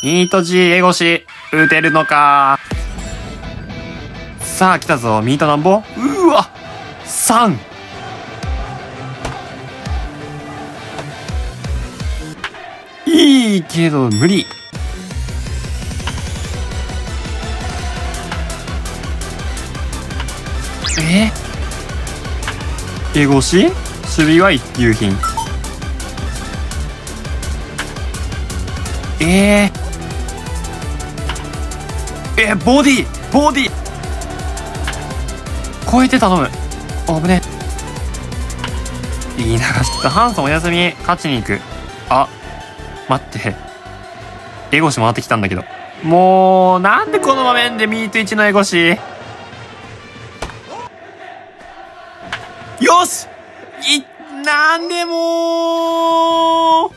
ミート G エゴシ、打てるのか。さあ、来たぞ。ミートなんぼ？うわ !3! いいけど、無理。エゴシ？守備は一級品。ボディ超えて頼む。危ね。言い流した。ハンソンお休み。勝ちに行く。あ、待って。エゴシ回ってきたんだけど。もう、なんでこの場面でミート1のエゴシ。よしなんでも